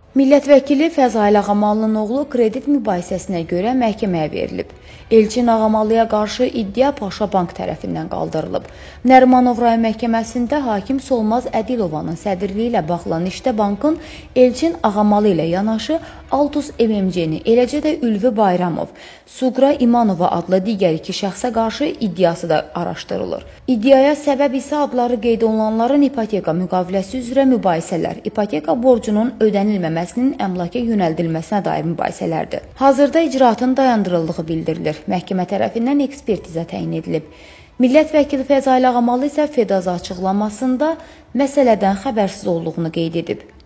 Millət vəkili Fəzail Ağamalının oğlu kredit mübahisəsinə görə məhkəməyə verilib. Elçin Ağamalıya qarşı iddia Paşa Bank tərəfindən qaldırılıb. Nərimanov rayon məhkəməsində hakim Solmaz Ədilovanın sədrliyi ilə baxılan işdə bankın Elçin Ağamalı ilə yanaşı Altus MMC-ni, eləcə də Ülvi Bayramov, Suqra İmanova adlı digər iki şəxsə qarşı iddiası da araşdırılır. İddiaya səbəb isə adları qeyd olunanların ipoteka müqaviləsi üzrə mübahisələr, ipoteka borcunun ödənilməməsinin əmlaka yönəldilməsinə dair mübahisələrdir. Hazırda icraatın dayandırıldığı bildirilir. Məhkəmə tərəfindən ekspertiza təyin edilib. Millət vəkili Fəzail Ağamalı isə Fedaza açıqlamasında məsələdən xəbərsiz olduğunu qeyd edib.